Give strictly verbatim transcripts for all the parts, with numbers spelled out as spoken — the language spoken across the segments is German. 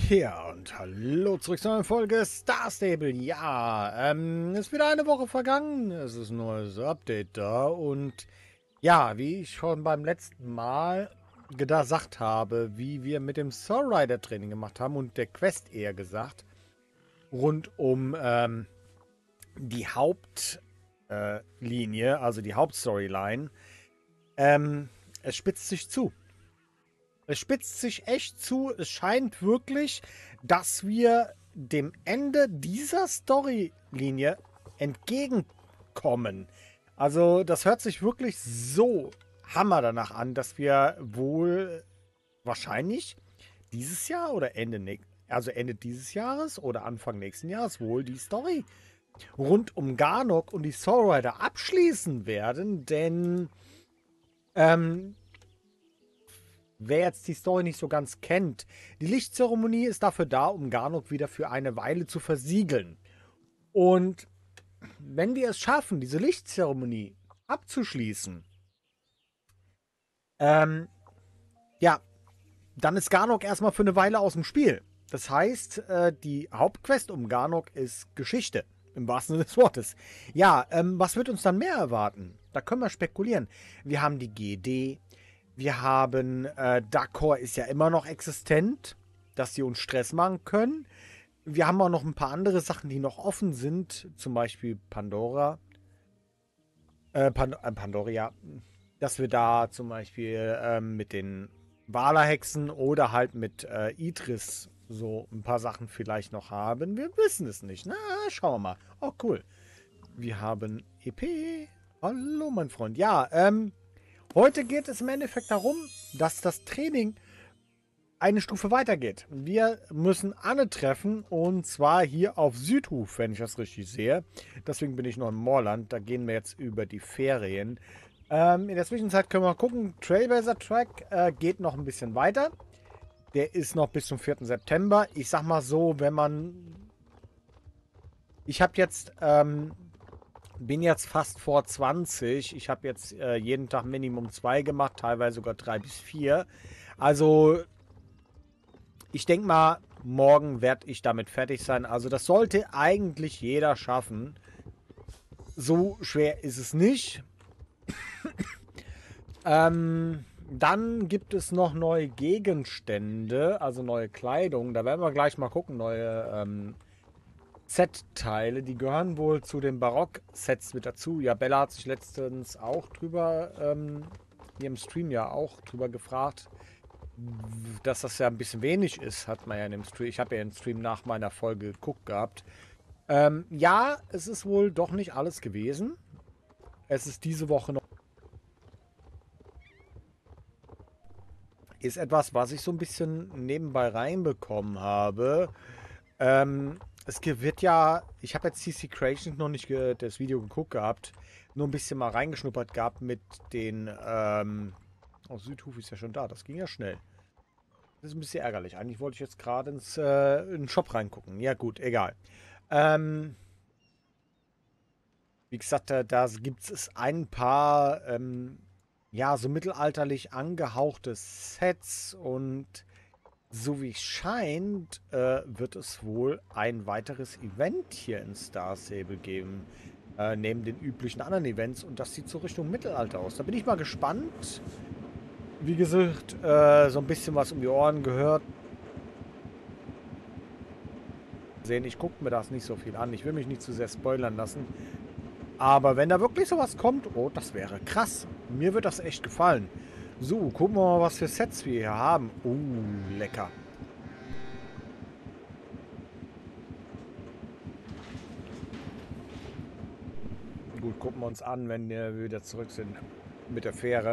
Ja, und hallo zurück zu einer Folge Star Stable. Ja, ähm, ist wieder eine Woche vergangen. Es ist ein neues Update da. Und ja, wie ich schon beim letzten Mal gesagt habe, wie wir mit dem Soul Rider Training gemacht haben und der Quest eher gesagt, rund um ähm, die Hauptlinie, äh, Linie, also die Hauptstoryline, ähm, es spitzt sich zu. Es spitzt sich echt zu. Es scheint wirklich, dass wir dem Ende dieser Storylinie entgegenkommen. Also, das hört sich wirklich so hammer danach an, dass wir wohl wahrscheinlich dieses Jahr oder Ende, näch- also Ende dieses Jahres oder Anfang nächsten Jahres wohl die Story rund um Garnock und die Soul Rider abschließen werden, denn ähm, wer jetzt die Story nicht so ganz kennt, die Lichtzeremonie ist dafür da, um Garnock wieder für eine Weile zu versiegeln. Und wenn wir es schaffen, diese Lichtzeremonie abzuschließen, ähm, ja, dann ist Garnock erstmal für eine Weile aus dem Spiel. Das heißt, äh, die Hauptquest um Garnock ist Geschichte. Im wahrsten Sinne des Wortes. Ja, ähm, was wird uns dann mehr erwarten? Da können wir spekulieren. Wir haben die G D. Wir haben, äh, Dakor ist ja immer noch existent, dass sie uns Stress machen können. Wir haben auch noch ein paar andere Sachen, die noch offen sind. Zum Beispiel Pandora. Äh, Pan äh, Pandoria. Dass wir da zum Beispiel ähm, mit den Wala-Hexen oder halt mit äh, Idris so ein paar Sachen vielleicht noch haben. Wir wissen es nicht. Na, schauen wir mal. Oh, cool. Wir haben E P. Hallo, mein Freund. Ja, ähm, heute geht es im Endeffekt darum, dass das Training eine Stufe weitergeht. Wir müssen Anne treffen und zwar hier auf Südhof, wenn ich das richtig sehe. Deswegen bin ich noch im Moorland. Da gehen wir jetzt über die Ferien. Ähm, in der Zwischenzeit können wir gucken. Trailblazer Track äh, geht noch ein bisschen weiter. Der ist noch bis zum vierten September. Ich sag mal so, wenn man... Ich habe jetzt... Ähm, bin jetzt fast vor zwanzig. Ich habe jetzt äh, jeden Tag Minimum zwei gemacht, teilweise sogar drei bis vier. Also ich denke mal, morgen werde ich damit fertig sein. Also das sollte eigentlich jeder schaffen. So schwer ist es nicht. Ähm, dann gibt es noch neue Gegenstände, also neue Kleidung. Da werden wir gleich mal gucken. Neue ähm, Set-Teile, die gehören wohl zu den Barock-Sets mit dazu. Ja, Bella hat sich letztens auch drüber, ähm, hier im Stream ja auch drüber gefragt, dass das ja ein bisschen wenig ist, hat man ja in dem Stream. Ich habe ja den Stream nach meiner Folge geguckt gehabt. Ähm, ja, es ist wohl doch nicht alles gewesen. Es ist diese Woche noch. Ist etwas, was ich so ein bisschen nebenbei reinbekommen habe. Ähm, es wird ja, ich habe jetzt C C Creations noch nicht das Video geguckt gehabt, nur ein bisschen mal reingeschnuppert gehabt mit den, ähm, oh, Südhof ist ja schon da, das ging ja schnell. Das ist ein bisschen ärgerlich. Eigentlich wollte ich jetzt gerade ins äh, in den Shop reingucken. Ja gut, egal. Ähm, wie gesagt, da, da gibt es ein paar, ähm, ja, so mittelalterlich angehauchte Sets und so wie es scheint, äh, wird es wohl ein weiteres Event hier in Star Stable geben. Äh, neben den üblichen anderen Events. Und das sieht so Richtung Mittelalter aus. Da bin ich mal gespannt. Wie gesagt, äh, so ein bisschen was um die Ohren gehört. Sehen, ich gucke mir das nicht so viel an. Ich will mich nicht zu sehr spoilern lassen. Aber wenn da wirklich sowas kommt, oh, das wäre krass. Mir wird das echt gefallen. So, gucken wir mal, was für Sets wir hier haben. Oh, lecker. Gut, gucken wir uns an, wenn wir wieder zurück sind mit der Fähre.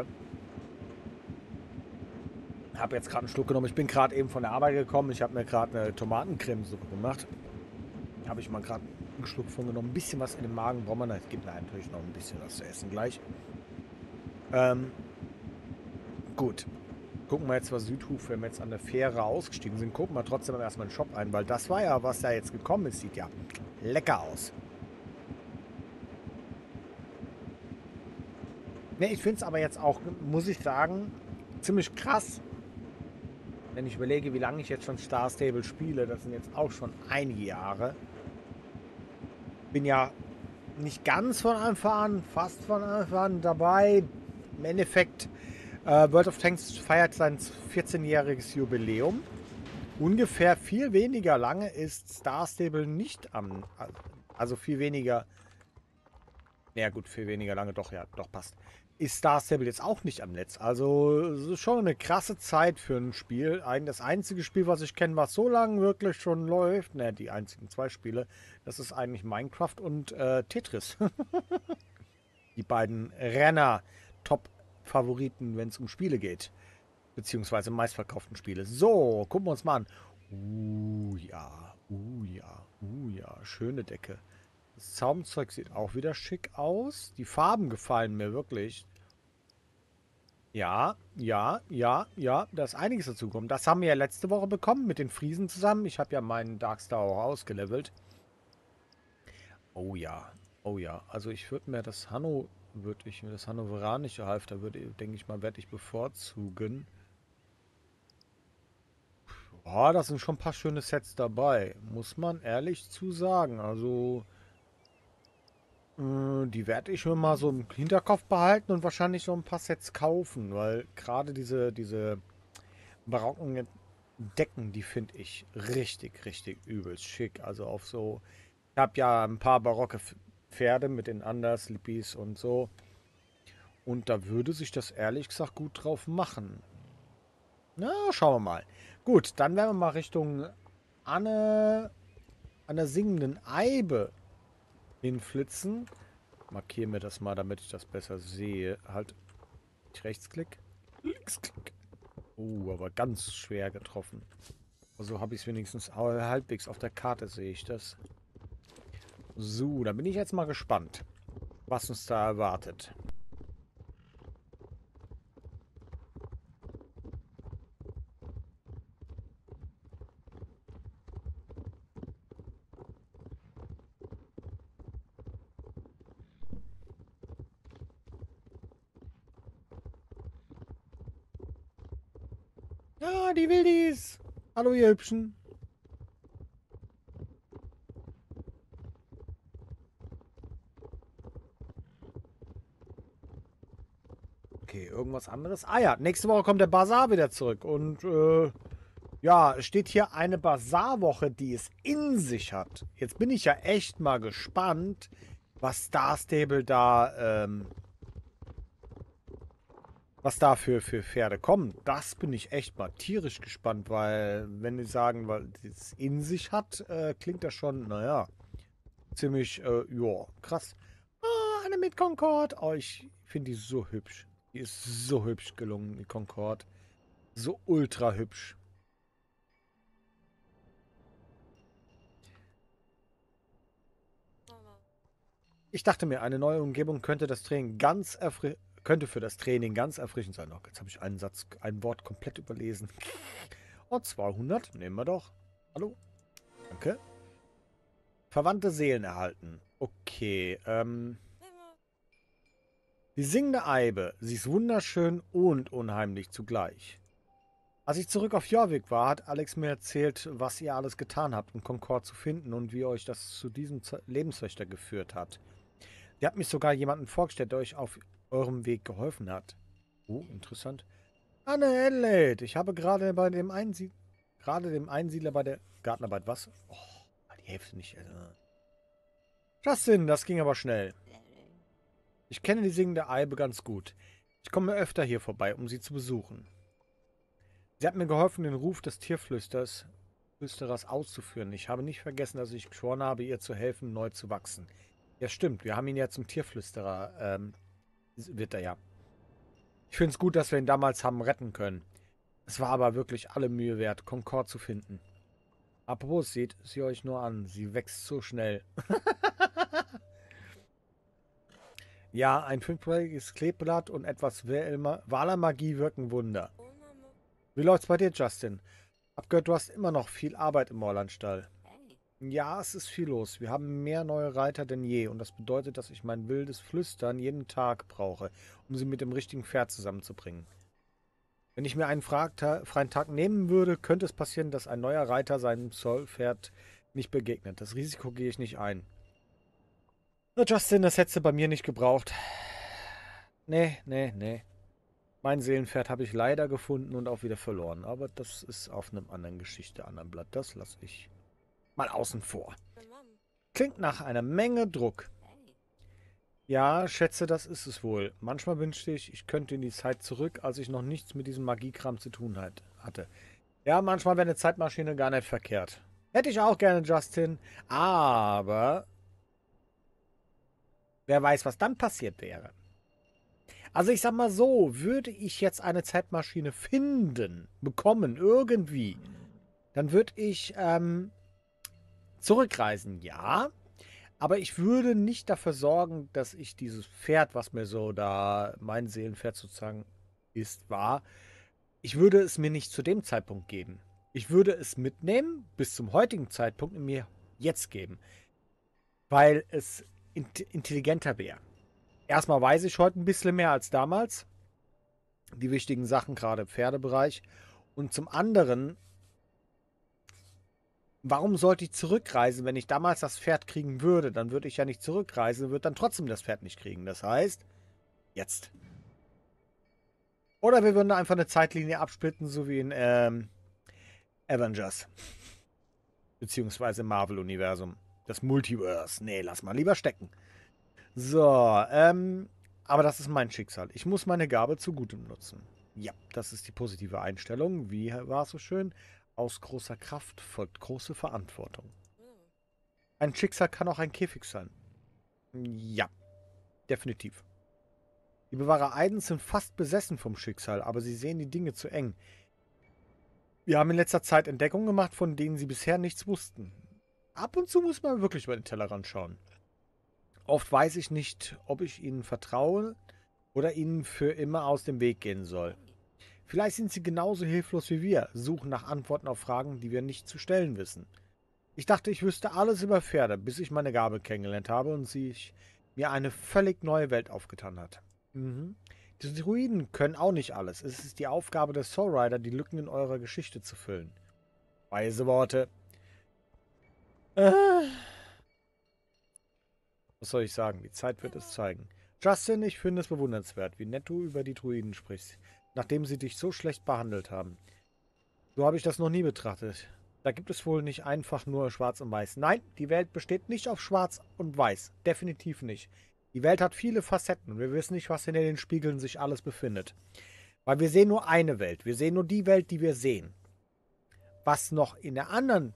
Habe jetzt gerade einen Schluck genommen. Ich bin gerade eben von der Arbeit gekommen. Ich habe mir gerade eine Tomatencremesuppe gemacht. Habe ich mal gerade einen Schluck von genommen. Ein bisschen was in den Magen braucht man. Es gibt natürlich noch ein bisschen was zu essen gleich. Ähm, gut. Gucken wir jetzt mal Südhof, wenn wir jetzt an der Fähre ausgestiegen sind. Gucken wir trotzdem erstmal in den Shop ein, weil das war ja, was da jetzt gekommen ist. Sieht ja lecker aus. Ne, ich finde es aber jetzt auch, muss ich sagen, ziemlich krass, Wenn ich überlege, wie lange ich jetzt schon Star Stable spiele, das sind jetzt auch schon einige Jahre. Bin ja nicht ganz von Anfang an, fast von Anfang an dabei. Im Endeffekt, äh, World of Tanks feiert sein vierzehnjähriges Jubiläum. Ungefähr viel weniger lange ist Star Stable nicht am, also viel weniger, ja gut, viel weniger lange, doch, ja, doch, passt. Ist Star Stable jetzt auch nicht am Netz. Also, es ist schon eine krasse Zeit für ein Spiel. Ein, das einzige Spiel, was ich kenne, was so lange wirklich schon läuft, ne, die einzigen zwei Spiele, das ist eigentlich Minecraft und äh, Tetris. Die beiden Renner, Top-Favoriten, wenn es um Spiele geht. Beziehungsweise meistverkauften Spiele. So, gucken wir uns mal an. Uh, ja, uh, ja, uh, ja, schöne Decke. Das Zaumzeug sieht auch wieder schick aus. Die Farben gefallen mir wirklich. Ja, ja, ja, ja, da ist einiges dazu gekommen. Das haben wir ja letzte Woche bekommen mit den Friesen zusammen. Ich habe ja meinen Darkstar auch ausgelevelt. Oh ja, oh ja. Also ich würde mir das Hanno, würde ich mir das Hannoveranische Halfter, würde, denke ich mal, werde ich bevorzugen. Oh, da sind schon ein paar schöne Sets dabei. Muss man ehrlich zu sagen. Also, äh, die werde ich mir mal so im Hinterkopf behalten und wahrscheinlich so ein paar Sets kaufen, weil gerade diese, diese barocken Decken, die finde ich richtig, richtig übelst schick. Also auf so, ich habe ja ein paar barocke Pferde mit den Undersleepies und so. Und da würde sich das ehrlich gesagt gut drauf machen. Na, schauen wir mal. Gut, dann werden wir mal Richtung Anne, an der singenden Eibe hinflitzen. Markiere mir das mal, damit ich das besser sehe. Halt, nicht Rechtsklick. Linksklick. Oh, aber ganz schwer getroffen. Also habe ich es wenigstens halbwegs auf der Karte, sehe ich das. So, da bin ich jetzt mal gespannt, was uns da erwartet. Ah, die Wildis. Hallo, ihr Hübschen. Okay, irgendwas anderes. Ah ja, nächste Woche kommt der Bazar wieder zurück. Und äh, ja, es steht hier eine Bazarwoche, die es in sich hat. Jetzt bin ich ja echt mal gespannt, was Star Stable da, ähm, was da für, für Pferde kommen. Das bin ich echt mal tierisch gespannt, weil, wenn die sagen, weil es in sich hat, äh, klingt das schon, naja, ziemlich, äh, ja, krass. Ah, eine mit Concorde. Oh, ich finde die so hübsch. Die ist so hübsch gelungen, die Concorde. So ultra hübsch. Ich dachte mir, eine neue Umgebung könnte das Training ganz erfri könnte für das Training ganz erfrischend sein. Oh, jetzt habe ich einen Satz, ein Wort komplett überlesen. Oh, zweihundert, nehmen wir doch. Hallo? Danke. Verwandte Seelen erhalten. Okay, ähm. Die singende Eibe. Sie ist wunderschön und unheimlich zugleich. Als ich zurück auf Jorvik war, hat Alex mir erzählt, was ihr alles getan habt, um Concord zu finden und wie euch das zu diesem Z Lebenswächter geführt hat. Ihr habt mich sogar jemanden vorgestellt, der euch auf eurem Weg geholfen hat. Oh, interessant. Anne Adelaide, ich habe gerade bei dem Einsiedler, gerade dem Einsiedler bei der Gartenarbeit was? Oh, die Hälfte nicht. Äh. Justin, das ging aber schnell. Ich kenne die singende Eibe ganz gut. Ich komme öfter hier vorbei, um sie zu besuchen. Sie hat mir geholfen, den Ruf des Tierflüsters Flüsterers auszuführen. Ich habe nicht vergessen, dass ich geschworen habe, ihr zu helfen, neu zu wachsen. Ja, stimmt. Wir haben ihn ja zum Tierflüsterer, ähm, wird er ja. Ich finde es gut, dass wir ihn damals haben retten können. Es war aber wirklich alle Mühe wert, Concord zu finden. Apropos, seht sie euch nur an. Sie wächst so schnell. Ja, ein fünfjähriges Kleeblatt und etwas Walermagie wirken Wunder. Wie läuft's bei dir, Justin? Hab gehört, du hast immer noch viel Arbeit im Morlandstall. Ja, es ist viel los. Wir haben mehr neue Reiter denn je und das bedeutet, dass ich mein wildes Flüstern jeden Tag brauche, um sie mit dem richtigen Pferd zusammenzubringen. Wenn ich mir einen Fragta- freien Tag nehmen würde, könnte es passieren, dass ein neuer Reiter seinem Zollpferd nicht begegnet. Das Risiko gehe ich nicht ein. Na, Justin, das hättest du bei mir nicht gebraucht. Nee, nee, nee. Mein Seelenpferd habe ich leider gefunden und auch wieder verloren. Aber das ist auf einem anderen Geschichte, anderen Blatt. Das lasse ich mal außen vor. Klingt nach einer Menge Druck. Ja, schätze, das ist es wohl. Manchmal wünschte ich, ich könnte in die Zeit zurück, als ich noch nichts mit diesem Magiekram zu tun hat, hatte. Ja, manchmal wäre eine Zeitmaschine gar nicht verkehrt. Hätte ich auch gerne, Justin. Aber wer weiß, was dann passiert wäre. Also ich sag mal so, würde ich jetzt eine Zeitmaschine finden, bekommen, irgendwie, dann würde ich ähm, zurückreisen, ja. Aber ich würde nicht dafür sorgen, dass ich dieses Pferd, was mir so da, mein Seelenpferd sozusagen ist, war, ich würde es mir nicht zu dem Zeitpunkt geben. Ich würde es mitnehmen, bis zum heutigen Zeitpunkt und mir jetzt geben, weil es int intelligenter wäre. Erstmal weiß ich heute ein bisschen mehr als damals. Die wichtigen Sachen, gerade im Pferdebereich. Und zum anderen, warum sollte ich zurückreisen, wenn ich damals das Pferd kriegen würde? Dann würde ich ja nicht zurückreisen, würde dann trotzdem das Pferd nicht kriegen. Das heißt, jetzt. Oder wir würden da einfach eine Zeitlinie absplitten, so wie in ähm, Avengers. Beziehungsweise im Marvel-Universum. Das Multiverse. Nee, lass mal lieber stecken. So, ähm, aber das ist mein Schicksal. Ich muss meine Gabe zugute nutzen. Ja, das ist die positive Einstellung. Wie war es so schön? Aus großer Kraft folgt große Verantwortung. Ein Schicksal kann auch ein Käfig sein. Ja, definitiv. Die Bewahrer Eidens sind fast besessen vom Schicksal, aber sie sehen die Dinge zu eng. Wir haben in letzter Zeit Entdeckungen gemacht, von denen sie bisher nichts wussten. Ab und zu muss man wirklich über den Tellerrand schauen. Oft weiß ich nicht, ob ich ihnen vertraue oder ihnen für immer aus dem Weg gehen soll. Vielleicht sind sie genauso hilflos wie wir, suchen nach Antworten auf Fragen, die wir nicht zu stellen wissen. Ich dachte, ich wüsste alles über Pferde, bis ich meine Gabe kennengelernt habe und sich mir eine völlig neue Welt aufgetan hat. Mhm. Die Druiden können auch nicht alles. Es ist die Aufgabe der Soul Rider, die Lücken in eurer Geschichte zu füllen. Weise Worte. Äh, was soll ich sagen? Die Zeit wird es zeigen. Justin, ich finde es bewundernswert, wie nett du über die Druiden sprichst, nachdem sie dich so schlecht behandelt haben. So habe ich das noch nie betrachtet. Da gibt es wohl nicht einfach nur Schwarz und Weiß. Nein, die Welt besteht nicht auf Schwarz und Weiß. Definitiv nicht. Die Welt hat viele Facetten und wir wissen nicht, was hinter den Spiegeln sich alles befindet. Weil wir sehen nur eine Welt. Wir sehen nur die Welt, die wir sehen. Was noch in der anderen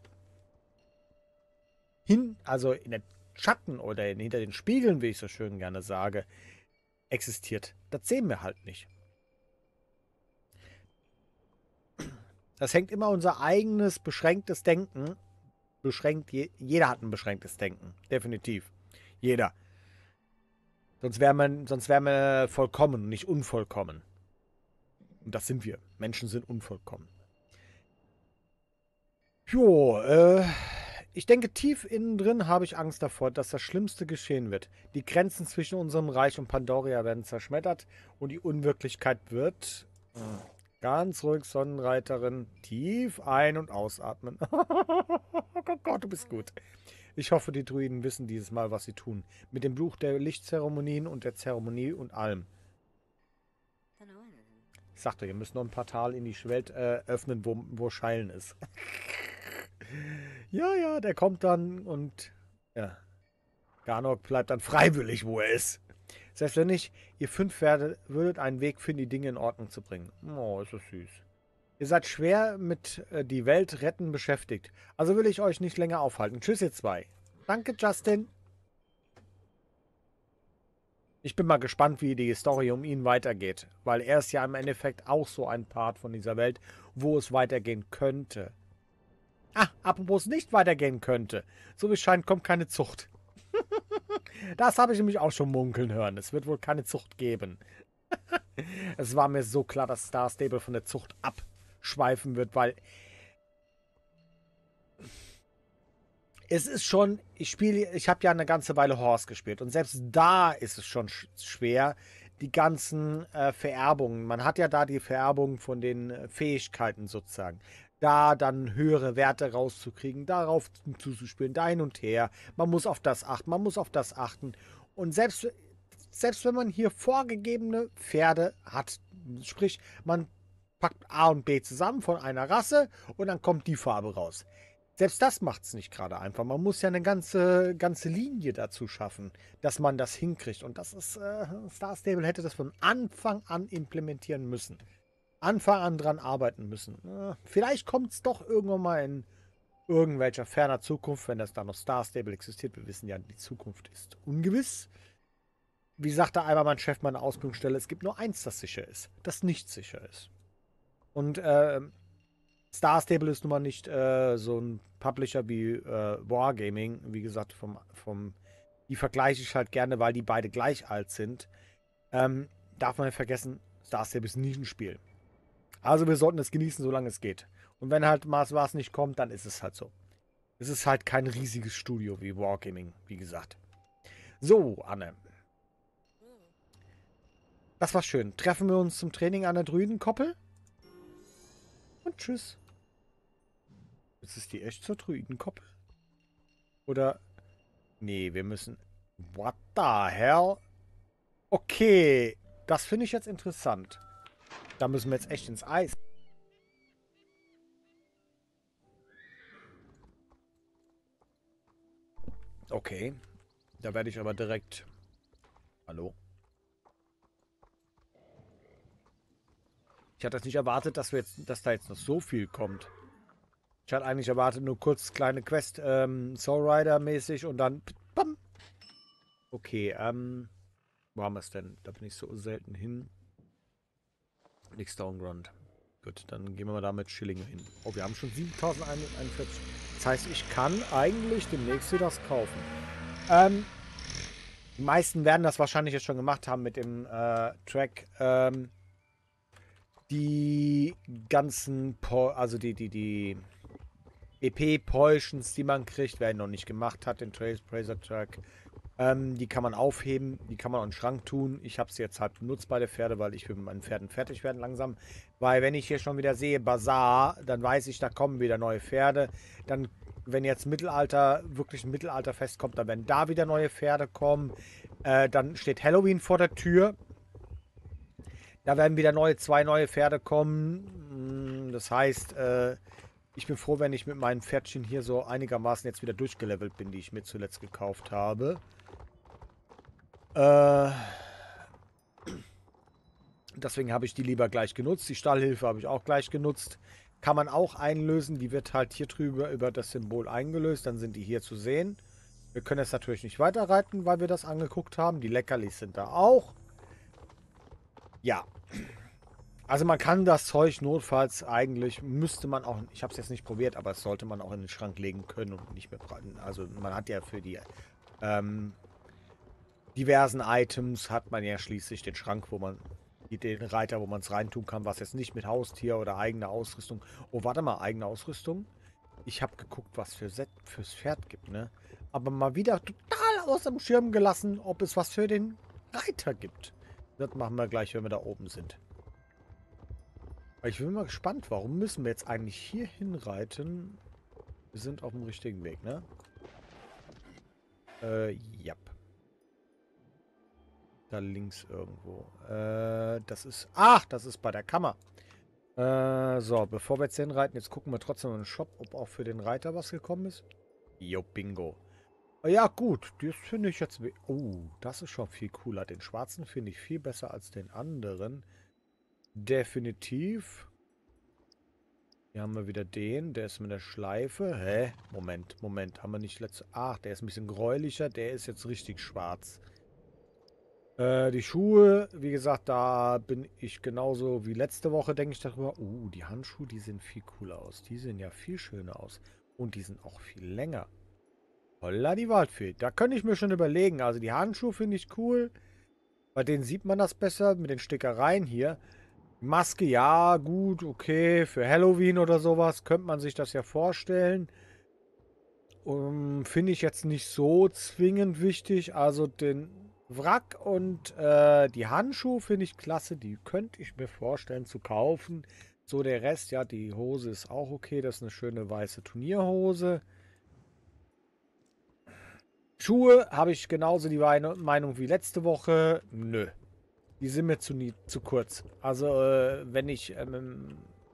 hin, also in den Schatten oder hinter den Spiegeln, wie ich so schön gerne sage, existiert, das sehen wir halt nicht. Das hängt immer unser eigenes beschränktes Denken. Beschränkt, je, jeder hat ein beschränktes Denken. Definitiv. Jeder. Sonst wäre man, sonst wäre man vollkommen, nicht unvollkommen. Und das sind wir. Menschen sind unvollkommen. Jo, äh, ich denke, tief innen drin habe ich Angst davor, dass das Schlimmste geschehen wird. Die Grenzen zwischen unserem Reich und Pandoria werden zerschmettert und die Unwirklichkeit wird... Ganz ruhig, Sonnenreiterin. Tief ein- und ausatmen. Oh Gott, du bist gut. Ich hoffe, die Druiden wissen dieses Mal, was sie tun. Mit dem Buch der Lichtzeremonien und der Zeremonie und allem. Ich sagte, ihr müsst noch ein Portal in die Welt äh, öffnen, wo, wo Scheilen ist. Ja, ja, der kommt dann und ja, Garnok bleibt dann freiwillig, wo er ist. Selbst wenn nicht, ihr fünf Pferde würdet einen Weg finden, die Dinge in Ordnung zu bringen. Oh, ist das süß. Ihr seid schwer mit äh, die Welt retten beschäftigt. Also will ich euch nicht länger aufhalten. Tschüss, ihr zwei. Danke, Justin. Ich bin mal gespannt, wie die Story um ihn weitergeht. Weil er ist ja im Endeffekt auch so ein Part von dieser Welt, wo es weitergehen könnte. Ah, apropos nicht weitergehen könnte. So wie es scheint, kommt keine Zucht. Das habe ich nämlich auch schon munkeln hören. Es wird wohl keine Zucht geben. Es war mir so klar, dass Star Stable von der Zucht abschweifen wird, weil es ist schon, ich spiele, ich habe ja eine ganze Weile Horse gespielt und selbst da ist es schon sch schwer, die ganzen äh, Vererbungen. Man hat ja da die Vererbung von den äh, Fähigkeiten sozusagen. Da dann höhere Werte rauszukriegen, darauf zuzuspielen, da hin und her. Man muss auf das achten, man muss auf das achten. Und selbst, selbst wenn man hier vorgegebene Pferde hat, sprich, man packt A und B zusammen von einer Rasse und dann kommt die Farbe raus. Selbst das macht es nicht gerade einfach. Man muss ja eine ganze, ganze Linie dazu schaffen, dass man das hinkriegt. Und das ist, äh, Star Stable hätte das von Anfang an implementieren müssen. Anfang an dran arbeiten müssen. Äh, vielleicht kommt es doch irgendwann mal in irgendwelcher ferner Zukunft, wenn das da noch Star Stable existiert. Wir wissen ja, die Zukunft ist ungewiss. Wie sagte einmal mein Chef meiner Ausbildungsstelle, es gibt nur eins, das sicher ist, das nicht sicher ist. Und äh, Star Stable ist nun mal nicht äh, so ein Publisher wie äh, Wargaming. Wie gesagt, vom, vom, die vergleiche ich halt gerne, weil die beide gleich alt sind. Ähm, darf man nicht vergessen, Star Stable ist ein Nischenspiel. Also wir sollten es genießen, solange es geht. Und wenn halt mal was nicht kommt, dann ist es halt so. Es ist halt kein riesiges Studio wie Wargaming, wie gesagt. So, Anne. Das war schön. Treffen wir uns zum Training an der Druidenkoppel? Und tschüss. Ist es die echt zur Druidenkoppel? Oder... Nee, wir müssen... What the hell? Okay. Das finde ich jetzt interessant. Da müssen wir jetzt echt ins Eis. Okay. Da werde ich aber direkt... Hallo? Ich hatte jetzt nicht erwartet, dass, wir jetzt, dass da jetzt noch so viel kommt. Ich hatte eigentlich erwartet, nur kurz kleine Quest, ähm, Soul Rider mäßig und dann... Bam. Okay, ähm... wo haben wir es denn? Da bin ich so selten hin. Nix Downground. Gut, dann gehen wir mal da mit Schillinge hin. Oh, wir haben schon siebentausendeinundvierzig. Das heißt, ich kann eigentlich demnächst wieder das kaufen. Ähm... Die meisten werden das wahrscheinlich jetzt schon gemacht haben mit dem äh, Track. Ähm... Die ganzen, po also die, die, die E P-Potions, die man kriegt, wer ihn noch nicht gemacht hat, den Trailblazer Track, ähm, die kann man aufheben, die kann man auch in den Schrank tun. Ich habe sie jetzt halt benutzt bei der Pferde, weil ich will mit meinen Pferden fertig werden langsam. Weil wenn ich hier schon wieder sehe Bazar, dann weiß ich, da kommen wieder neue Pferde. Dann, wenn jetzt Mittelalter, wirklich ein Mittelalterfest kommt, dann werden da wieder neue Pferde kommen. Äh, dann steht Halloween vor der Tür. Da werden wieder neue, zwei neue Pferde kommen. Das heißt, äh, ich bin froh, wenn ich mit meinen Pferdchen hier so einigermaßen jetzt wieder durchgelevelt bin, die ich mir zuletzt gekauft habe. Äh, deswegen habe ich die lieber gleich genutzt. Die Stallhilfe habe ich auch gleich genutzt. Kann man auch einlösen. Die wird halt hier drüber über das Symbol eingelöst. Dann sind die hier zu sehen. Wir können jetzt natürlich nicht weiterreiten, weil wir das angeguckt haben. Die Leckerlis sind da auch. Ja, also man kann das Zeug notfalls eigentlich, müsste man auch, ich habe es jetzt nicht probiert, aber es sollte man auch in den Schrank legen können und nicht mehr, also man hat ja für die ähm, diversen Items, hat man ja schließlich den Schrank, wo man, den Reiter, wo man es reintun kann, was jetzt nicht mit Haustier oder eigener Ausrüstung, oh warte mal, eigene Ausrüstung? Ich habe geguckt, was für Set fürs Pferd gibt, ne? Aber mal wieder total aus dem Schirm gelassen, ob es was für den Reiter gibt. Das machen wir gleich, wenn wir da oben sind. Ich bin mal gespannt, warum müssen wir jetzt eigentlich hier hinreiten? Wir sind auf dem richtigen Weg, ne? Äh, ja. Da links irgendwo. Äh, das ist... Ach, das ist bei der Kammer. Äh, so, bevor wir jetzt hinreiten, jetzt gucken wir trotzdem in den Shop, ob auch für den Reiter was gekommen ist. Jo, bingo. Ja, gut, das finde ich jetzt... Oh, das ist schon viel cooler. Den schwarzen finde ich viel besser als den anderen. Definitiv. Hier haben wir wieder den. Der ist mit der Schleife. Hä? Moment, Moment. Haben wir nicht letzte... Ach, der ist ein bisschen gräulicher. Der ist jetzt richtig schwarz. Äh, die Schuhe, wie gesagt, da bin ich genauso wie letzte Woche, denke ich darüber. Uh, die Handschuhe, die sehen viel cooler aus. Die sehen ja viel schöner aus. Und die sind auch viel länger. Holla die Waldfee. Da könnte ich mir schon überlegen. Also die Handschuhe finde ich cool. Bei denen sieht man das besser mit den Stickereien hier. Maske, ja, gut, okay. Für Halloween oder sowas könnte man sich das ja vorstellen. Um, finde ich jetzt nicht so zwingend wichtig. Also den Wrack und äh, die Handschuhe finde ich klasse. Die könnte ich mir vorstellen zu kaufen. So der Rest, ja, die Hose ist auch okay. Das ist eine schöne weiße Turnierhose. Schuhe habe ich genauso die Weine- Meinung wie letzte Woche. Nö, die sind mir zu, nie, zu kurz. Also äh, wenn ich ähm,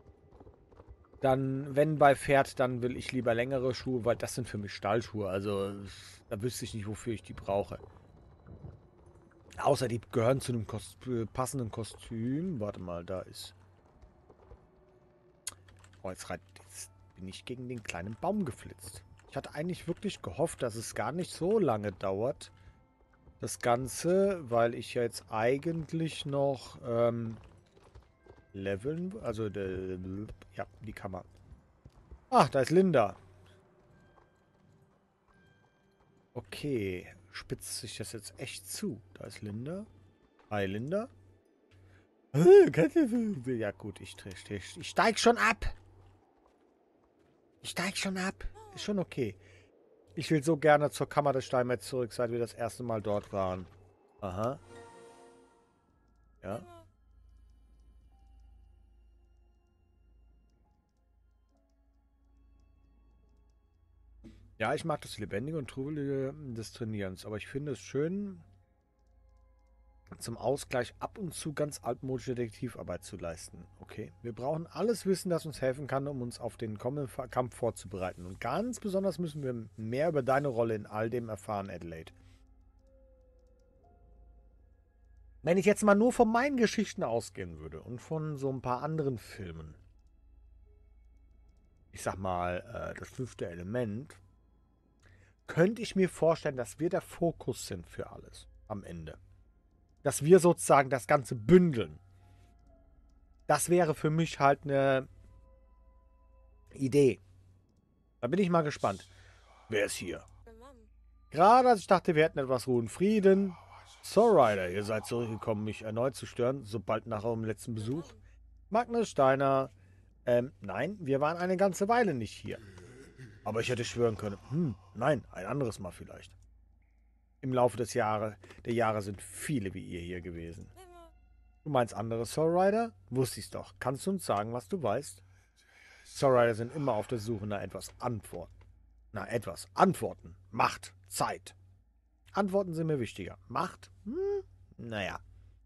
dann, wenn bei Pferd, dann will ich lieber längere Schuhe, weil das sind für mich Stallschuhe. Also da wüsste ich nicht, wofür ich die brauche. Außer die gehören zu einem Kost äh, passenden Kostüm. Warte mal, da ist. Oh, jetzt, reit, jetzt bin ich gegen den kleinen Baum geflitzt. Ich hatte eigentlich wirklich gehofft, dass es gar nicht so lange dauert. Das Ganze, weil ich ja jetzt eigentlich noch ähm, leveln. Also, de, ja, die kann man. Ach, da ist Linda. Okay, spitzt sich das jetzt echt zu. Da ist Linda. Hi, Linda. Ja gut, ich, ich, ich steig schon ab. Ich steig schon ab. Ist schon okay. Ich will so gerne zur Kammer des Steinmetz zurück, seit wir das erste Mal dort waren. Aha. Ja. Ja, ich mag das Lebendige und Trubelige des Trainierens, aber ich finde es schön, zum Ausgleich ab und zu ganz altmodische Detektivarbeit zu leisten. Okay, wir brauchen alles Wissen, das uns helfen kann, um uns auf den kommenden Kampf vorzubereiten. Und ganz besonders müssen wir mehr über deine Rolle in all dem erfahren, Adelaide. Wenn ich jetzt mal nur von meinen Geschichten ausgehen würde und von so ein paar anderen Filmen, ich sag mal, äh, das fünfte Element, könnte ich mir vorstellen, dass wir der Fokus sind für alles am Ende. Dass wir sozusagen das Ganze bündeln. Das wäre für mich halt eine Idee. Da bin ich mal gespannt. Wer ist hier? Gerade als ich dachte, wir hätten etwas Ruhe und Frieden. So, Ryder, ihr seid zurückgekommen, mich erneut zu stören, sobald nach eurem letzten Besuch. Magnus Steiner. Ähm, nein, wir waren eine ganze Weile nicht hier. Aber ich hätte schwören können. Hm, nein, ein anderes Mal vielleicht. Im Laufe des Jahre, der Jahre sind viele wie ihr hier gewesen. Du meinst andere Soulrider? Wusste ich's doch. Kannst du uns sagen, was du weißt? Soulrider sind immer auf der Suche nach etwas Antworten. Na, etwas. Antworten. Macht. Zeit. Antworten sind mir wichtiger. Macht? Hm, naja.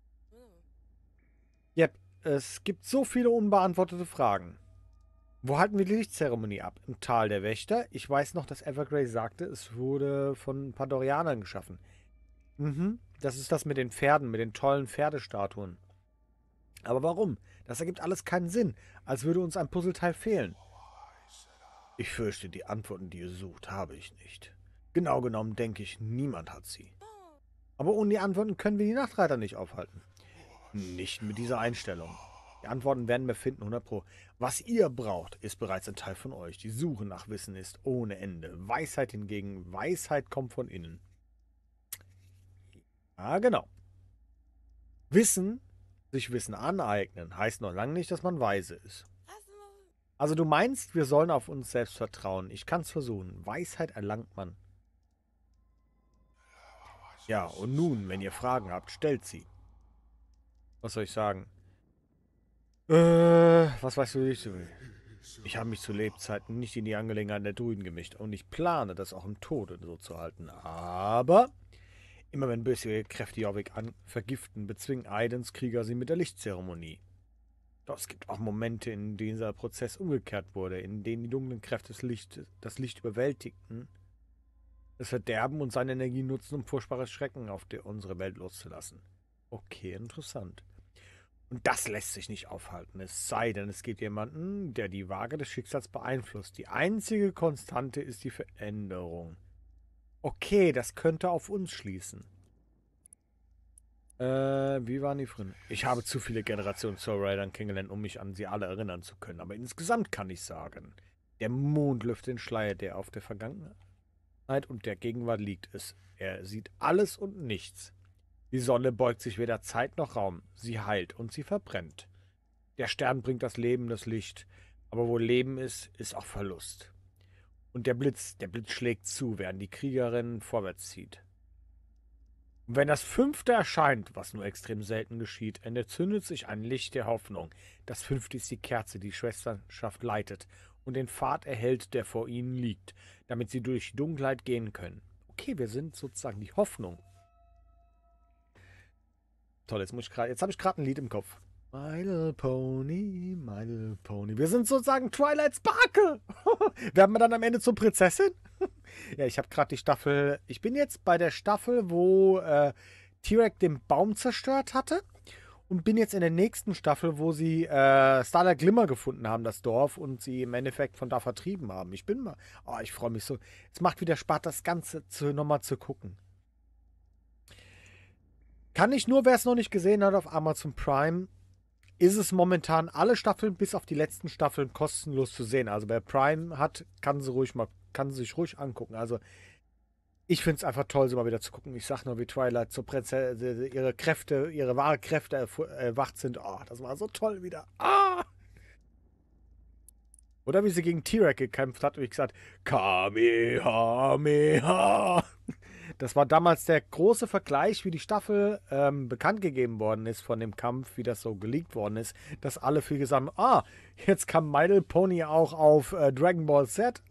Yep, es gibt so viele unbeantwortete Fragen. Wo halten wir die Lichtzeremonie ab? Im Tal der Wächter? Ich weiß noch, dass Evergrey sagte, es wurde von Pandorianern geschaffen. Mhm, das ist das mit den Pferden, mit den tollen Pferdestatuen. Aber warum? Das ergibt alles keinen Sinn, als würde uns ein Puzzleteil fehlen. Ich fürchte, die Antworten, die ihr sucht, habe ich nicht. Genau genommen denke ich, niemand hat sie. Aber ohne die Antworten können wir die Nachtreiter nicht aufhalten. Nicht mit dieser Einstellung. Die Antworten werden wir finden, hundert Pro. Was ihr braucht, ist bereits ein Teil von euch. Die Suche nach Wissen ist ohne Ende. Weisheit hingegen, Weisheit kommt von innen. Ah, genau. Wissen, sich Wissen aneignen, heißt noch lange nicht, dass man weise ist. Also du meinst, wir sollen auf uns selbst vertrauen. Ich kann's versuchen. Weisheit erlangt man. Ja, und nun, wenn ihr Fragen habt, stellt sie. Was soll ich sagen? Äh, was weißt du, wie ich will? Ich habe mich zu Lebzeiten nicht in die Angelegenheiten der Druiden gemischt und ich plane, das auch im Tode so zu halten. Aber immer wenn böse Kräfte Jorvik an vergiften, bezwingen Aidens Krieger sie mit der Lichtzeremonie. Doch es gibt auch Momente, in denen dieser Prozess umgekehrt wurde, in denen die dunklen Kräfte das Licht, das Licht überwältigten, das Verderben und seine Energie nutzen, um furchtbares Schrecken auf die, unsere Welt loszulassen. Okay, interessant. Und das lässt sich nicht aufhalten, es sei denn, es gibt jemanden, der die Waage des Schicksals beeinflusst. Die einzige Konstante ist die Veränderung. Okay, das könnte auf uns schließen. Äh, wie waren die früher? Ich habe zu viele Generationen Soul Riders kennengelernt, um mich an sie alle erinnern zu können. Aber insgesamt kann ich sagen, der Mond lüftet den Schleier, der auf der Vergangenheit und der Gegenwart liegt. Es, er sieht alles und nichts. Die Sonne beugt sich weder Zeit noch Raum. Sie heilt und sie verbrennt. Der Stern bringt das Leben, das Licht. Aber wo Leben ist, ist auch Verlust. Und der Blitz, der Blitz schlägt zu, während die Kriegerin vorwärts zieht. Und wenn das fünfte erscheint, was nur extrem selten geschieht, entzündet sich ein Licht der Hoffnung. Das fünfte ist die Kerze, die Schwesternschaft leitet und den Pfad erhält, der vor ihnen liegt, damit sie durch die Dunkelheit gehen können. Okay, wir sind sozusagen die Hoffnung. Toll, jetzt muss ich gerade, jetzt habe ich gerade ein Lied im Kopf. My Little Pony, My Little Pony. Wir sind sozusagen Twilight Sparkle. Werden wir dann am Ende zur Prinzessin? Ja, ich habe gerade die Staffel. Ich bin jetzt bei der Staffel, wo äh, T-Rex den Baum zerstört hatte. Und bin jetzt in der nächsten Staffel, wo sie äh, Starlight Glimmer gefunden haben, das Dorf, und sie im Endeffekt von da vertrieben haben. Ich bin mal. Oh, ich freue mich so. Es macht wieder Spaß, das Ganze zu, nochmal zu gucken. Kann ich nur, wer es noch nicht gesehen hat, auf Amazon Prime, ist es momentan alle Staffeln bis auf die letzten Staffeln kostenlos zu sehen. Also wer Prime hat, kann sie ruhig mal, kann sie sich ruhig angucken. Also ich finde es einfach toll, sie mal wieder zu gucken. Ich sag nur, wie Twilight zur Prinzessin, ihre Kräfte, ihre wahre Kräfte erwacht sind. Oh, das war so toll wieder. Ah! Oder wie sie gegen T-Rex gekämpft hat und ich gesagt, Kamehameha. Das war damals der große Vergleich, wie die Staffel ähm, bekannt gegeben worden ist von dem Kampf, wie das so geleakt worden ist, dass alle viel gesagt haben, ah, jetzt kam My Little Pony auch auf äh, Dragon Ball Z.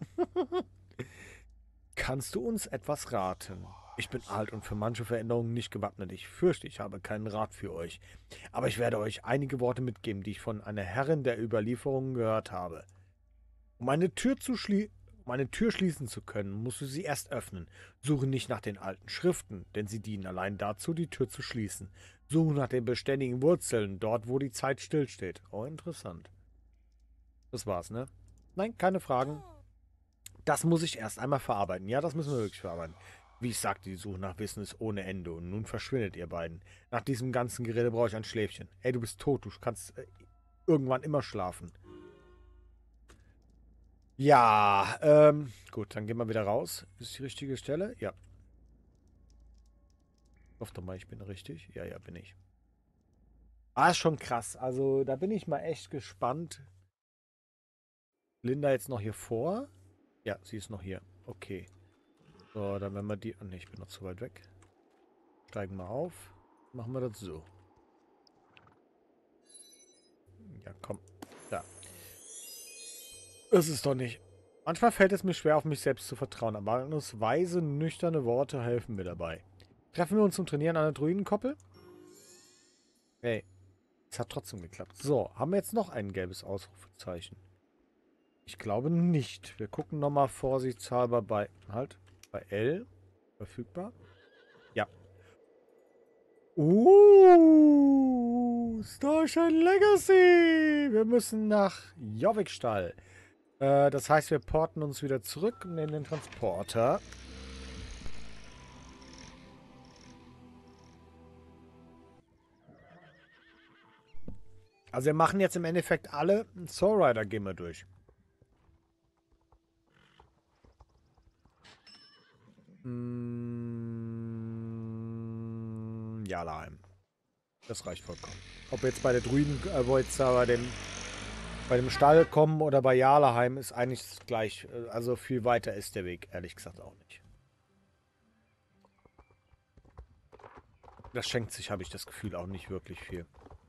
Kannst du uns etwas raten? Ich bin alt und für manche Veränderungen nicht gewappnet. Ich fürchte, ich habe keinen Rat für euch. Aber ich werde euch einige Worte mitgeben, die ich von einer Herrin der Überlieferungen gehört habe. Um eine Tür zu schließen, um eine Tür schließen zu können, musst du sie erst öffnen. Suche nicht nach den alten Schriften, denn sie dienen allein dazu, die Tür zu schließen. Suche nach den beständigen Wurzeln, dort, wo die Zeit stillsteht. Oh, interessant. Das war's, ne? Nein, keine Fragen. Das muss ich erst einmal verarbeiten. Ja, das müssen wir wirklich verarbeiten. Wie ich sagte, die Suche nach Wissen ist ohne Ende. Und nun verschwindet ihr beiden. Nach diesem ganzen Gerede brauche ich ein Schläfchen. Ey, du bist tot. Du kannst äh, irgendwann immer schlafen. Ja, ähm, gut, dann gehen wir wieder raus. Ist die richtige Stelle? Ja. Ich hoffe doch mal, ich bin richtig. Ja, ja, bin ich. Ah, ist schon krass. Also, da bin ich mal echt gespannt. Linda jetzt noch hier vor? Ja, sie ist noch hier. Okay. So, dann wenn wir die... Oh, ne, ich bin noch zu weit weg. Steigen wir auf. Machen wir das so. Ja, komm. Da. Ist es doch nicht. Manchmal fällt es mir schwer, auf mich selbst zu vertrauen, aber Magnus' weise, nüchterne Worte helfen mir dabei. Treffen wir uns zum Trainieren an der Druidenkoppel? Hey, es hat trotzdem geklappt. So, haben wir jetzt noch ein gelbes Ausrufezeichen? Ich glaube nicht. Wir gucken nochmal vorsichtshalber bei... Halt, bei L. Verfügbar? Ja. Uh, Starshine Legacy! Wir müssen nach Jorvikstall. Äh, das heißt, wir porten uns wieder zurück und nehmen den Transporter. Also wir machen jetzt im Endeffekt alle Soul Rider gehen wir durch. Mm, Jarlaheim. Das reicht vollkommen. Ob wir jetzt bei der Druiden, äh, wo jetzt da bei dem, bei dem Stall kommen oder bei Jarlaheim, ist eigentlich gleich. Also viel weiter ist der Weg, ehrlich gesagt auch nicht. Das schenkt sich, habe ich das Gefühl, auch nicht wirklich viel.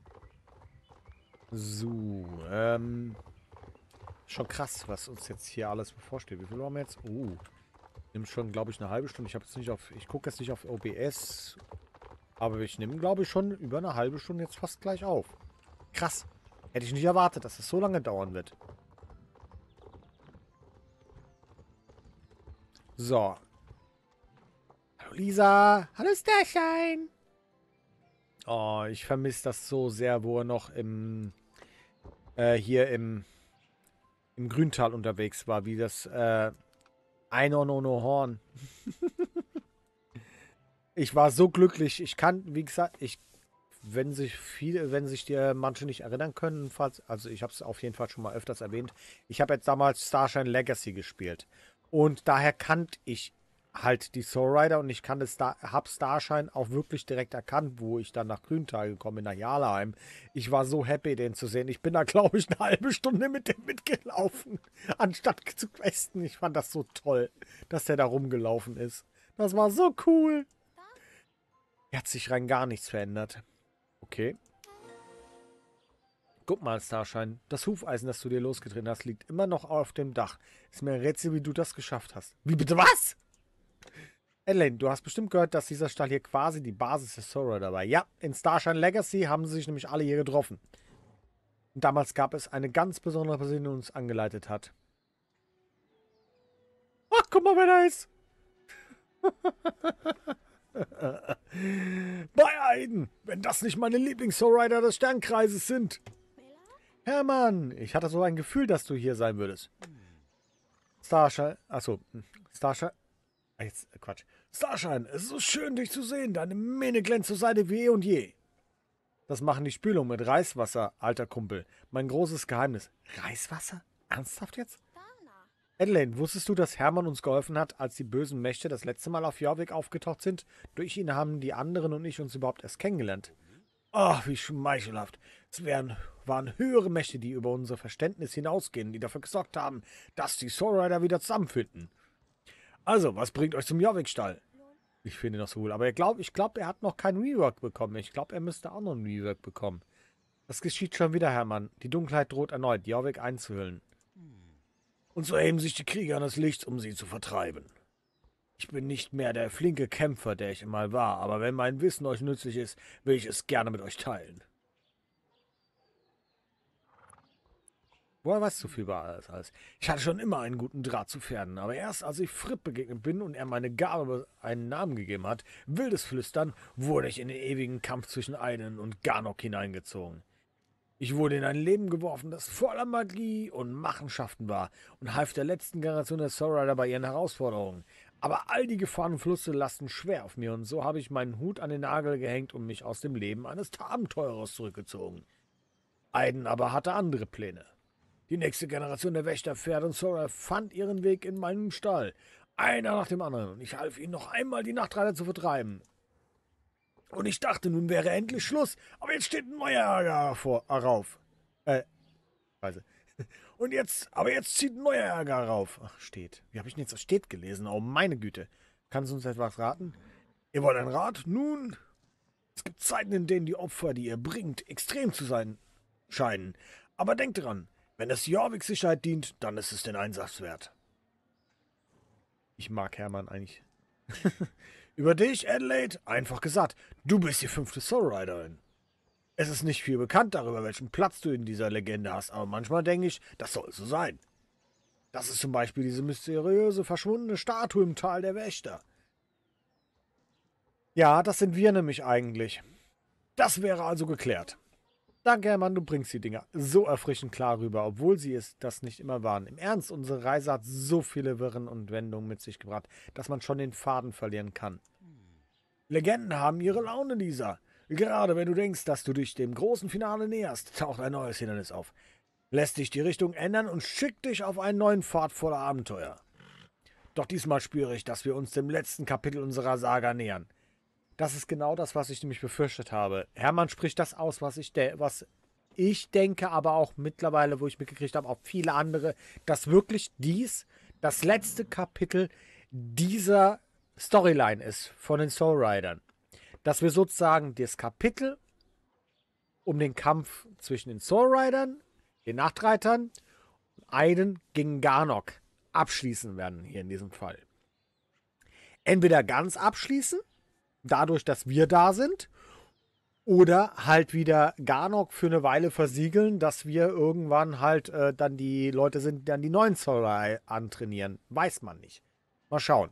So, ähm. Schon krass, was uns jetzt hier alles bevorsteht. Wie viel haben wir jetzt? Uh. Nimmt schon, glaube ich, eine halbe Stunde. Ich habe jetzt nicht auf. Ich gucke jetzt nicht auf O B S. Aber ich nehme, glaube ich, schon über eine halbe Stunde jetzt fast gleich auf. Krass. Hätte ich nicht erwartet, dass es so lange dauern wird. So. Hallo Lisa. Hallo Starshine. Oh, ich vermisse das so sehr, wo er noch im äh, hier im im Grüntal unterwegs war, wie das äh, Einhorn ohne Horn. Ich war so glücklich. Ich kann, wie gesagt, ich, wenn sich viele, wenn sich dir manche nicht erinnern können, falls, also ich habe es auf jeden Fall schon mal öfters erwähnt. Ich habe jetzt damals Starshine Legacy gespielt und daher kannte ich halt die Soul Rider und ich kann es da, hab Starshine auch wirklich direkt erkannt, wo ich dann nach Grüntal gekommen bin, nach Jarlaheim. Ich war so happy, den zu sehen. Ich bin da, glaube ich, eine halbe Stunde mit dem mitgelaufen, anstatt zu questen. Ich fand das so toll, dass der da rumgelaufen ist. Das war so cool. Er hat sich rein gar nichts verändert. Okay. Guck mal, Starshine. Das Hufeisen, das du dir losgetreten hast, liegt immer noch auf dem Dach. Ist mir ein Rätsel, wie du das geschafft hast. Wie bitte was? Elaine, du hast bestimmt gehört, dass dieser Stall hier quasi die Basis des Sora dabei. Ja, in Starshine Legacy haben sie sich nämlich alle hier getroffen. Und damals gab es eine ganz besondere Person, die uns angeleitet hat. Ach, guck mal, wer da ist. Bei Aiden, wenn das nicht meine Lieblings-Sowrider des Sternkreises sind. Hermann, ich hatte so ein Gefühl, dass du hier sein würdest. Starshine, achso, Starshine, jetzt, Quatsch. Starshine, es ist so schön, dich zu sehen. Deine Mähne glänzt zur Seite wie eh und je. Das machen die Spülung mit Reiswasser, alter Kumpel. Mein großes Geheimnis. Reiswasser? Ernsthaft jetzt? Adelaine, wusstest du, dass Hermann uns geholfen hat, als die bösen Mächte das letzte Mal auf Jorvik aufgetaucht sind? Durch ihn haben die anderen und ich uns überhaupt erst kennengelernt. Ach, wie schmeichelhaft. Es wären, waren höhere Mächte, die über unser Verständnis hinausgehen, die dafür gesorgt haben, dass die Sowrider wieder zusammenfinden. Also, was bringt euch zum Jorvik-Stall? Ich finde ihn noch so cool, aber ich glaube, ich glaub, er hat noch kein Rework bekommen. Ich glaube, er müsste auch noch ein Rework bekommen. Das geschieht schon wieder, Hermann. Die Dunkelheit droht erneut, Jorvik einzuhüllen. Und so erheben sich die Krieger an das Licht, um sie zu vertreiben. Ich bin nicht mehr der flinke Kämpfer, der ich einmal war, aber wenn mein Wissen euch nützlich ist, will ich es gerne mit euch teilen. Woher weißt du viel über alles, alles? Ich hatte schon immer einen guten Draht zu Pferden, aber erst als ich Fripp begegnet bin und er meine Gabe einen Namen gegeben hat, wildes Flüstern, wurde ich in den ewigen Kampf zwischen Aiden und Garnok hineingezogen. Ich wurde in ein Leben geworfen, das voller Magie und Machenschaften war und half der letzten Generation der Sowrider bei ihren Herausforderungen. Aber all die Gefahren und Flüsse lasten schwer auf mir und so habe ich meinen Hut an den Nagel gehängt und mich aus dem Leben eines Abenteurers zurückgezogen. Aiden aber hatte andere Pläne. Die nächste Generation der Wächter, Pferde und Sora fand ihren Weg in meinen Stall. Einer nach dem anderen und ich half ihnen noch einmal, die Nachtreiter zu vertreiben. Und ich dachte, nun wäre endlich Schluss, aber jetzt steht ein neuer Ärger vor, herauf. Äh, Scheiße. Und jetzt, aber jetzt zieht ein neuer Ärger herauf. Ach, steht. Wie habe ich denn jetzt das steht gelesen? Oh, meine Güte. Kannst du uns etwas raten? Ihr wollt einen Rat? Nun, es gibt Zeiten, in denen die Opfer, die ihr bringt, extrem zu sein scheinen. Aber denkt dran, wenn es Jorviks Sicherheit dient, dann ist es den Einsatz wert. Ich mag Hermann eigentlich. Über dich, Adelaide, einfach gesagt, du bist die fünfte Sowriderin. Es ist nicht viel bekannt darüber, welchen Platz du in dieser Legende hast, aber manchmal denke ich, das soll so sein. Das ist zum Beispiel diese mysteriöse, verschwundene Statue im Tal der Wächter. Ja, das sind wir nämlich eigentlich. Das wäre also geklärt. Danke, Hermann, du bringst die Dinger so erfrischend klar rüber, obwohl sie es das nicht immer waren. Im Ernst, unsere Reise hat so viele Wirren und Wendungen mit sich gebracht, dass man schon den Faden verlieren kann. Legenden haben ihre Laune, Lisa. Gerade wenn du denkst, dass du dich dem großen Finale näherst, taucht ein neues Hindernis auf. Lässt dich die Richtung ändern und schickt dich auf einen neuen Pfad voller Abenteuer. Doch diesmal spüre ich, dass wir uns dem letzten Kapitel unserer Saga nähern. Das ist genau das, was ich nämlich befürchtet habe. Hermann spricht das aus, was ich, de was ich denke, aber auch mittlerweile, wo ich mitgekriegt habe, auch viele andere, dass wirklich dies das letzte Kapitel dieser Storyline ist von den Sowridern. Dass wir sozusagen das Kapitel um den Kampf zwischen den Sowridern, den Nachtreitern und Aiden gegen Garnok abschließen werden hier in diesem Fall. Entweder ganz abschließen, dadurch, dass wir da sind, oder halt wieder Garnok für eine Weile versiegeln, dass wir irgendwann halt äh, dann die Leute sind, die dann die neuen Zoller antrainieren. Weiß man nicht. Mal schauen.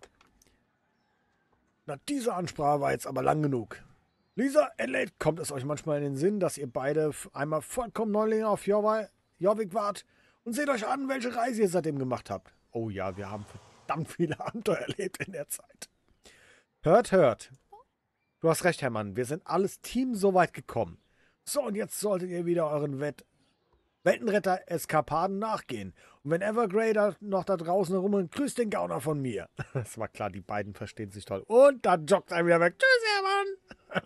Na, diese Ansprache war jetzt aber lang genug. Lisa, Adelaide, kommt es euch manchmal in den Sinn, dass ihr beide einmal vollkommen Neulinge auf Jorvik wart und seht euch an, welche Reise ihr seitdem gemacht habt? Oh ja, wir haben verdammt viele Abenteuer erlebt in der Zeit. Hört, hört. Du hast recht, Hermann. Wir sind alles Team so weit gekommen. So, und jetzt solltet ihr wieder euren Wett Weltenretter-Eskapaden nachgehen. Und wenn Evergrey da noch da draußen rum, grüßt den Gauner von mir. Das war klar, die beiden verstehen sich toll. Und dann joggt er wieder weg. Tschüss,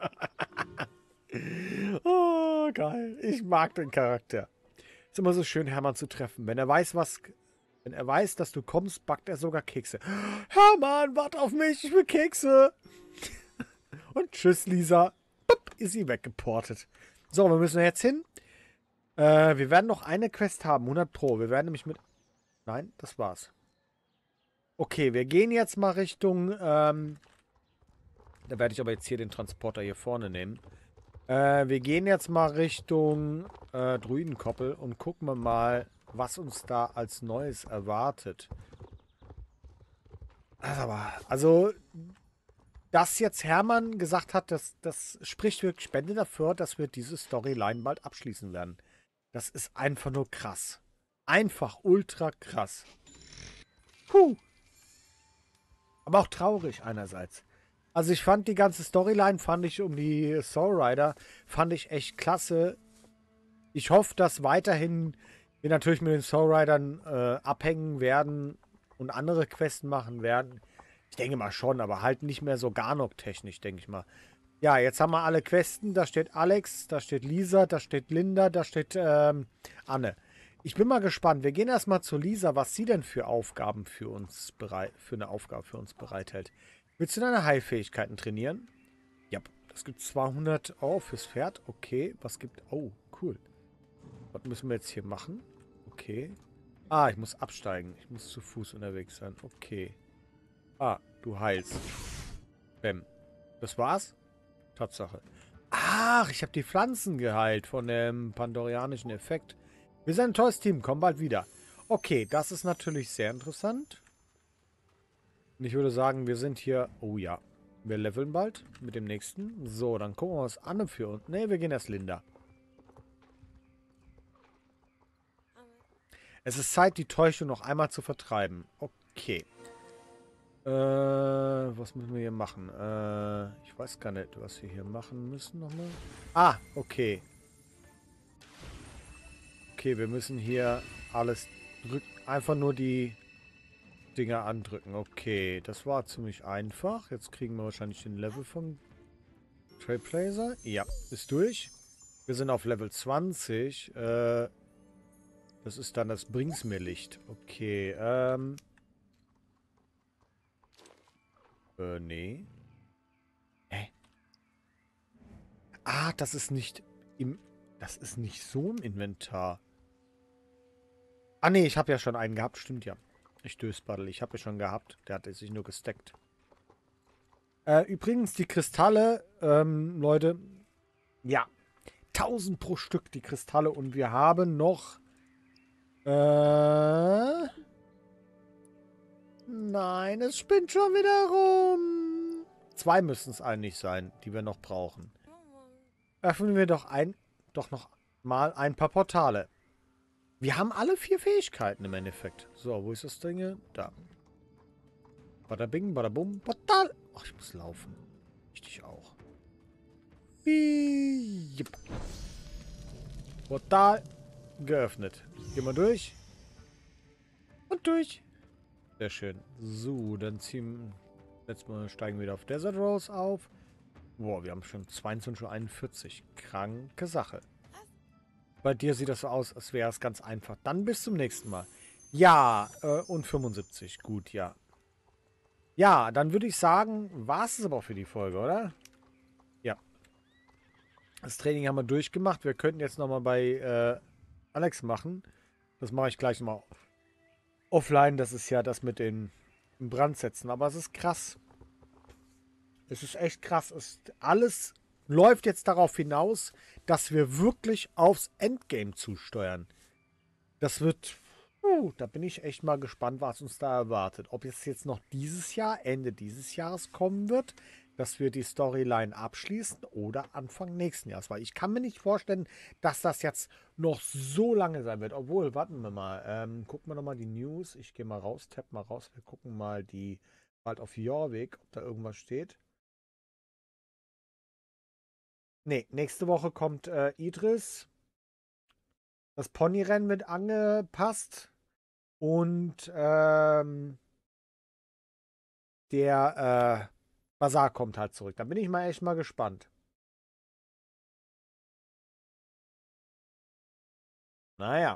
Hermann. Oh, geil. Ich mag den Charakter. Ist immer so schön, Hermann zu treffen. Wenn er weiß, was... Wenn er weiß, dass du kommst, backt er sogar Kekse. Hermann, wart auf mich, ich will Kekse. Und tschüss, Lisa. Pup, ist sie weggeportet. So, wir müssen jetzt hin. Äh, wir werden noch eine Quest haben, hundert Pro. Wir werden nämlich mit... Nein, das war's. Okay, wir gehen jetzt mal Richtung... Ähm, da werde ich aber jetzt hier den Transporter hier vorne nehmen. Äh, wir gehen jetzt mal Richtung äh, Druidenkoppel und gucken wir mal, was uns da als Neues erwartet. Aber, also, dass jetzt Hermann gesagt hat, dass das spricht wirklich Spende dafür, dass wir diese Storyline bald abschließen werden. Das ist einfach nur krass. Einfach ultra krass. Puh. Aber auch traurig einerseits. Also ich fand die ganze Storyline, fand ich um die Soul Rider, fand ich echt klasse. Ich hoffe, dass weiterhin wir natürlich mit den Soul Riders äh, abhängen werden und andere Quests machen werden. Ich denke mal schon, aber halt nicht mehr so Garnok-technisch, denke ich mal. Ja, jetzt haben wir alle Questen. Da steht Alex, da steht Lisa, da steht Linda, da steht ähm, Anne. Ich bin mal gespannt. Wir gehen erstmal zu Lisa, was sie denn für Aufgaben für uns bereit, für eine Aufgabe für uns bereithält. Willst du deine Heilfähigkeiten trainieren? Ja, das gibt zweihundert Euro fürs Pferd. Okay, was gibt... Oh, cool. Was müssen wir jetzt hier machen? Okay. Ah, ich muss absteigen. Ich muss zu Fuß unterwegs sein. Okay. Ah, du heilst. Bäm. Das war's? Tatsache. Ach, ich habe die Pflanzen geheilt von dem pandorianischen Effekt. Wir sind ein tolles Team. Komm bald wieder. Okay, das ist natürlich sehr interessant. Und ich würde sagen, wir sind hier... Oh ja. Wir leveln bald mit dem nächsten. So, dann gucken wir, was Anne für uns... Ne, wir gehen erst Linda. Es ist Zeit, die Täuschung noch einmal zu vertreiben. Okay. Äh, was müssen wir hier machen? Äh, ich weiß gar nicht, was wir hier machen müssen nochmal. Ah, okay. Okay, wir müssen hier alles drücken. Einfach nur die Dinger andrücken. Okay, das war ziemlich einfach. Jetzt kriegen wir wahrscheinlich den Level vom Trailblazer. Ja, ist durch. Wir sind auf Level zwanzig. Äh, das ist dann das Bringsmeer-Licht. Okay, ähm... Äh, nee. Hä? Ah, das ist nicht im... Das ist nicht so im Inventar. Ah, nee, ich habe ja schon einen gehabt. Stimmt ja. Ich Dösbaddel. Ich habe ja schon gehabt. Der hatte sich nur gestackt. Äh, übrigens, die Kristalle, ähm, Leute. Ja. tausend pro Stück, die Kristalle. Und wir haben noch... Äh... Nein, es spinnt schon wieder rum. Zwei müssen es eigentlich sein, die wir noch brauchen. Öffnen wir doch ein, doch noch mal ein paar Portale. Wir haben alle vier Fähigkeiten im Endeffekt. So, wo ist das Ding? Da. Badabing, badabum, Portal. Ach, ich muss laufen. Ich auch. Yep. Portal geöffnet. Gehen wir durch. Und durch. Sehr schön. So, dann ziehen... Jetzt mal steigen wir wieder auf Desert Rose auf. Boah, wir haben schon zweiundzwanzig Uhr einundvierzig. Kranke Sache. Bei dir sieht das so aus, als wäre es ganz einfach. Dann bis zum nächsten Mal. Ja, äh, und fünfundsiebzig. Gut, ja. Ja, dann würde ich sagen, war es aber auch für die Folge, oder? Ja. Das Training haben wir durchgemacht. Wir könnten jetzt nochmal bei äh, Alex machen. Das mache ich gleich nochmal offline. Das ist ja das mit den in Brand setzen. Aber es ist krass. Es ist echt krass. Es, alles läuft jetzt darauf hinaus, dass wir wirklich aufs Endgame zusteuern. Das wird... Uh, da bin ich echt mal gespannt, was uns da erwartet. Ob es jetzt noch dieses Jahr, Ende dieses Jahres kommen wird, dass wir die Storyline abschließen oder Anfang nächsten Jahres. Weil ich kann mir nicht vorstellen, dass das jetzt noch so lange sein wird. Obwohl, warten wir mal. Ähm, gucken wir nochmal die News. Ich gehe mal raus, tapp mal raus. Wir gucken mal die bald auf Jorvik, ob da irgendwas steht. Ne, nächste Woche kommt äh, Idris. Das Ponyrennen wird angepasst. Und ähm, der äh, Bazar kommt halt zurück. Da bin ich mal echt mal gespannt. Naja.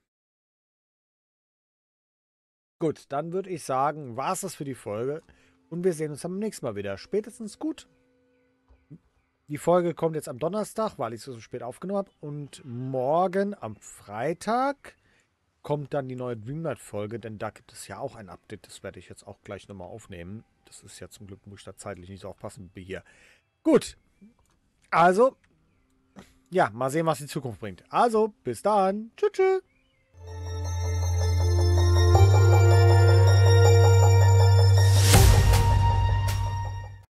Gut, dann würde ich sagen, war es das für die Folge. Und wir sehen uns am nächsten Mal wieder. Spätestens gut. Die Folge kommt jetzt am Donnerstag, weil ich sie so spät aufgenommen habe. Und morgen am Freitag kommt dann die neue Dreamlight-Folge, denn da gibt es ja auch ein Update. Das werde ich jetzt auch gleich nochmal aufnehmen. Das ist ja zum Glück, muss ich da zeitlich nicht so aufpassen wie hier. Gut, also, ja, mal sehen, was die Zukunft bringt. Also, bis dann. Tschüss, tschüss.